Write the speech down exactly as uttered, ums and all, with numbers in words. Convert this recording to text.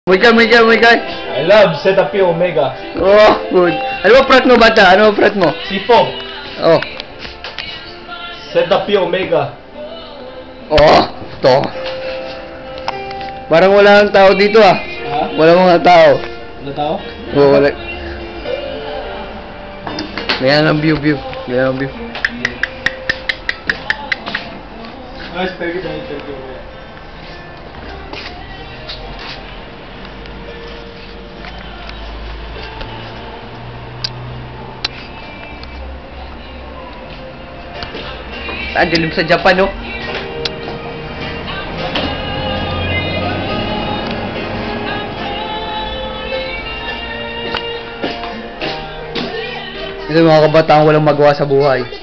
Mika, Mika, Mika. I love Zeta Pi Omega. Oh, good. Ano ba prat mo, bata? Ano ba prat mo? Sipog. Oh. Zeta Pi Omega. Oh, to. Parang wala kang tao dito ah. Ha? Wala mga tao. Wala tao? Oo, wala. Ganyan ang view, view. Ganyan ang view. Nice, thank you, thank you, thank you. Ah, dilim sa Japan, no? Ito mga kabataan walang magawa sa buhay.